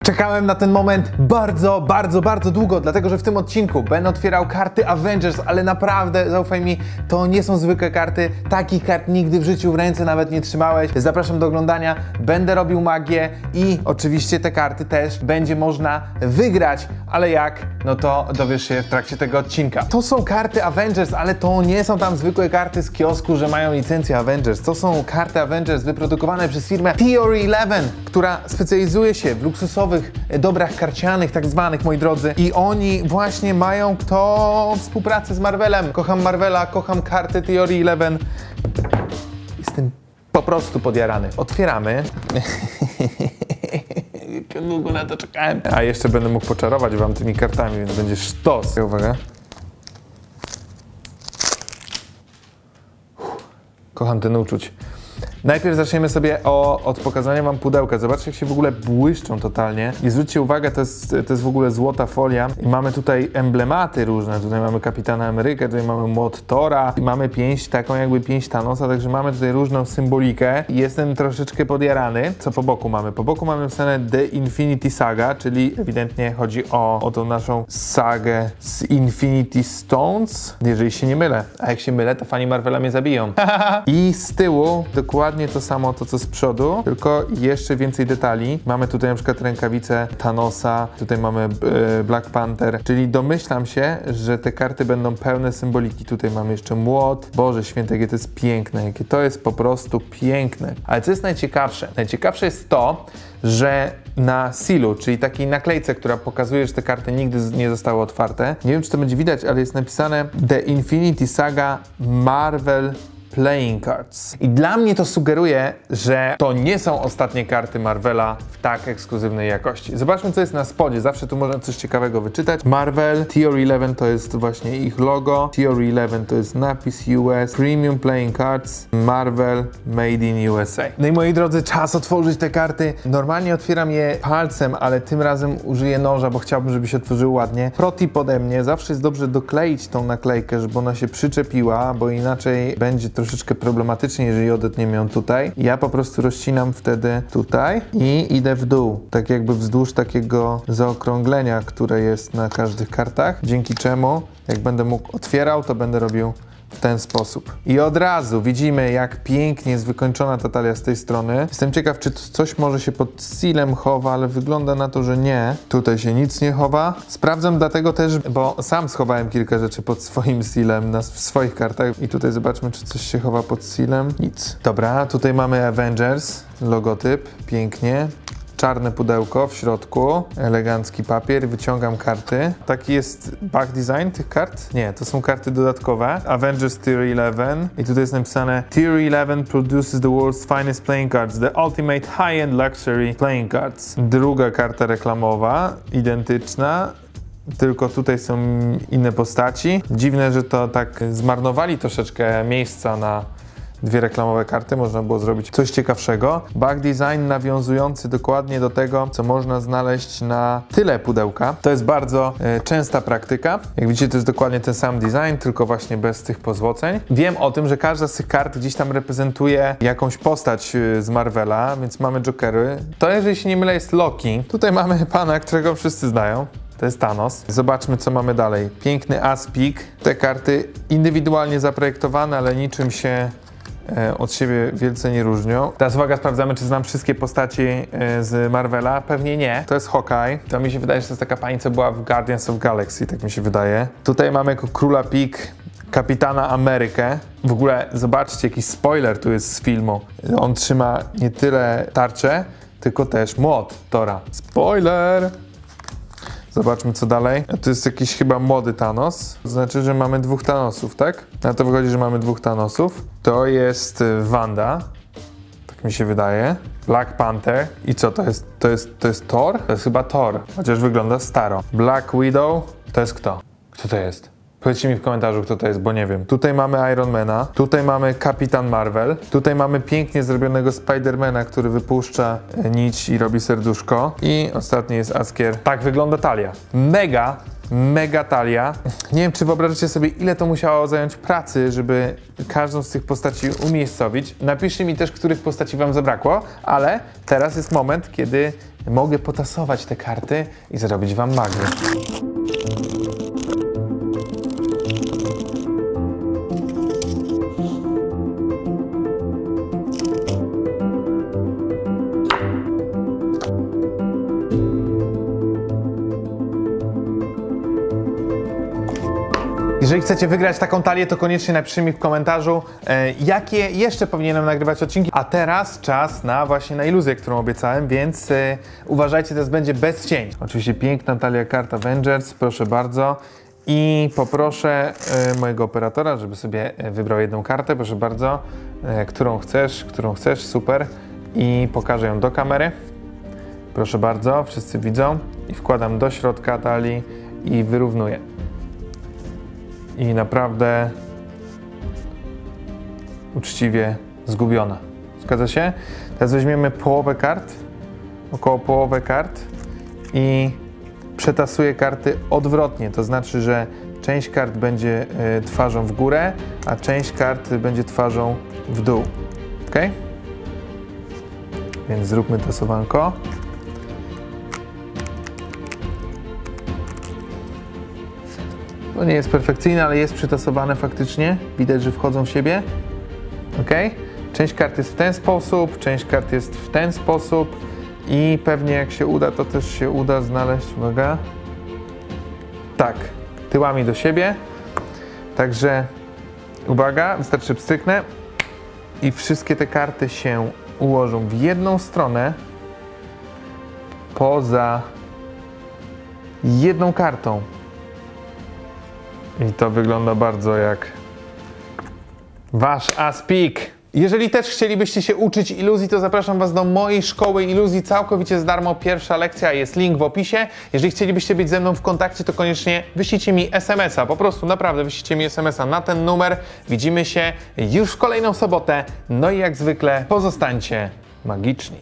Czekałem na ten moment bardzo długo, dlatego że w tym odcinku będę otwierał karty Avengers, ale naprawdę, zaufaj mi, to nie są zwykłe karty. Takich kart nigdy w życiu w ręce nawet nie trzymałeś. Zapraszam do oglądania, będę robił magię i oczywiście te karty też będzie można wygrać. Ale jak? No to dowiesz się w trakcie tego odcinka. To są karty Avengers, ale to nie są tam zwykłe karty z kiosku, że mają licencję Avengers. To są karty Avengers wyprodukowane przez firmę Theory 11, która specjalizuje się w luksusowych dobrach karcianych, tak zwanych, moi drodzy. I oni właśnie mają współpracę z Marvelem. Kocham Marvela, kocham karty Theory 11. Jestem po prostu podjarany. Otwieramy. Jak długo na to czekałem. A jeszcze będę mógł poczarować wam tymi kartami, więc będzie sztos. Uwaga. Kocham ten uczuć. Najpierw zaczniemy sobie od pokazania wam pudełka. Zobaczcie, jak się w ogóle błyszczą totalnie. I zwróćcie uwagę, to jest w ogóle złota folia. I mamy tutaj emblematy różne. Tutaj mamy Kapitana Amerykę, tutaj mamy młot Tora. I mamy pięść, taką jakby pięść Thanosa, także mamy tutaj różną symbolikę. I jestem troszeczkę podjarany. Co po boku mamy? Po boku mamy napisane The Infinity Saga, czyli ewidentnie chodzi o tą naszą sagę z Infinity Stones. Jeżeli się nie mylę. A jak się mylę, to fani Marvela mnie zabiją. I z tyłu dokładnie to samo, to co z przodu, tylko jeszcze więcej detali. Mamy tutaj na przykład rękawice Thanosa, tutaj mamy Black Panther, czyli domyślam się, że te karty będą pełne symboliki. Tutaj mamy jeszcze młot. Boże święte, jakie to jest piękne, jakie to jest po prostu piękne. Ale co jest najciekawsze? Najciekawsze jest to, że na sealu, czyli takiej naklejce, która pokazuje, że te karty nigdy nie zostały otwarte. Nie wiem, czy to będzie widać, ale jest napisane The Infinity Saga Marvel Playing Cards. I dla mnie to sugeruje, że to nie są ostatnie karty Marvela w tak ekskluzywnej jakości. Zobaczmy, co jest na spodzie. Zawsze tu można coś ciekawego wyczytać. Marvel, Theory 11 to jest właśnie ich logo. Theory 11 to jest napis US. Premium Playing Cards. Marvel Made in USA. No i moi drodzy, czas otworzyć te karty. Normalnie otwieram je palcem, ale tym razem użyję noża, bo chciałbym, żeby się otworzyły ładnie. Protip ode mnie. Zawsze jest dobrze dokleić tą naklejkę, żeby ona się przyczepiła, bo inaczej będzie troszeczkę problematycznie, jeżeli odetniemy ją tutaj. Ja po prostu rozcinam wtedy tutaj i idę w dół, tak jakby wzdłuż takiego zaokrąglenia, które jest na każdych kartach, dzięki czemu jak będę mógł otwierał, to będę robił w ten sposób. I od razu widzimy, jak pięknie jest wykończona ta talia z tej strony. Jestem ciekaw, czy coś może się pod sealem chowa, ale wygląda na to, że nie. Tutaj się nic nie chowa. Sprawdzam dlatego też, bo sam schowałem kilka rzeczy pod swoim sealem w swoich kartach. I tutaj zobaczmy, czy coś się chowa pod sealem. Nic. Dobra, tutaj mamy Avengers, logotyp, pięknie. Czarne pudełko w środku, elegancki papier, wyciągam karty. Taki jest back design tych kart? Nie, to są karty dodatkowe. Avengers Theory 11 i tutaj jest napisane Theory 11 produces the world's finest playing cards, the ultimate high-end luxury playing cards. Druga karta reklamowa, identyczna. Tylko tutaj są inne postaci. Dziwne, że to tak zmarnowali troszeczkę miejsca na dwie reklamowe karty, można było zrobić coś ciekawszego. Back design nawiązujący dokładnie do tego, co można znaleźć na tyle pudełka. To jest bardzo częsta praktyka. Jak widzicie, to jest dokładnie ten sam design, tylko właśnie bez tych pozłoceń. Wiem o tym, że każda z tych kart gdzieś tam reprezentuje jakąś postać z Marvela, więc mamy Jokery. To, jeżeli się nie mylę, jest Loki. Tutaj mamy pana, którego wszyscy znają. To jest Thanos. Zobaczmy, co mamy dalej. Piękny Aspik. Te karty indywidualnie zaprojektowane, ale niczym się od siebie wielce nie różnią. Teraz uwaga, sprawdzamy, czy znam wszystkie postaci z Marvela. Pewnie nie. To jest Hawkeye. To mi się wydaje, że to jest taka pani, co była w Guardians of Galaxy, tak mi się wydaje. Tutaj mamy jako króla pik Kapitana Amerykę. W ogóle zobaczcie, jakiś spoiler tu jest z filmu. On trzyma nie tyle tarczę, tylko też młot Tora. Spoiler! Zobaczmy, co dalej. A tu jest jakiś chyba młody Thanos. To znaczy, że mamy dwóch Thanosów, tak? Na to wychodzi, że mamy dwóch Thanosów. To jest Wanda. Tak mi się wydaje. Black Panther. I co to jest? To jest Thor? To jest chyba Thor. Chociaż wygląda staro. Black Widow. To jest kto? Kto to jest? Powiedzcie mi w komentarzu, kto to jest, bo nie wiem. Tutaj mamy Ironmana, tutaj mamy Kapitan Marvel, tutaj mamy pięknie zrobionego Spidermana, który wypuszcza nić i robi serduszko. I ostatni jest Askier. Tak wygląda talia. Mega talia. Nie wiem, czy wyobrażacie sobie, ile to musiało zająć pracy, żeby każdą z tych postaci umiejscowić. Napiszcie mi też, których postaci wam zabrakło, ale teraz jest moment, kiedy mogę potasować te karty i zrobić wam magię. Jeżeli chcecie wygrać taką talię, to koniecznie napiszcie mi w komentarzu, jakie jeszcze powinienem nagrywać odcinki. A teraz czas właśnie na iluzję, którą obiecałem, więc uważajcie, teraz będzie bez cień. Oczywiście piękna talia kart Avengers, proszę bardzo. I poproszę mojego operatora, żeby sobie wybrał jedną kartę, proszę bardzo, którą chcesz, super. I pokażę ją do kamery. Proszę bardzo, wszyscy widzą. I wkładam do środka talii i wyrównuję. I naprawdę uczciwie zgubiona. Zgadza się? Teraz weźmiemy połowę kart, około połowę kart i przetasuję karty odwrotnie. To znaczy, że część kart będzie twarzą w górę, a część kart będzie twarzą w dół. Ok? Więc zróbmy tasowanko. To nie jest perfekcyjne, ale jest przytasowane faktycznie. Widać, że wchodzą w siebie. Ok? Część kart jest w ten sposób, część kart jest w ten sposób i pewnie jak się uda, to też się uda znaleźć, uwaga, tak, tyłami do siebie. Także uwaga, wystarczy pstryknę i wszystkie te karty się ułożą w jedną stronę poza jedną kartą. I to wygląda bardzo jak wasz Aspik. Jeżeli też chcielibyście się uczyć iluzji, to zapraszam was do mojej szkoły iluzji całkowicie za darmo. Pierwsza lekcja, jest link w opisie. Jeżeli chcielibyście być ze mną w kontakcie, to koniecznie wyślijcie mi SMS-a. Po prostu naprawdę wyślijcie mi SMS-a na ten numer. Widzimy się już w kolejną sobotę. No i jak zwykle pozostańcie magiczni.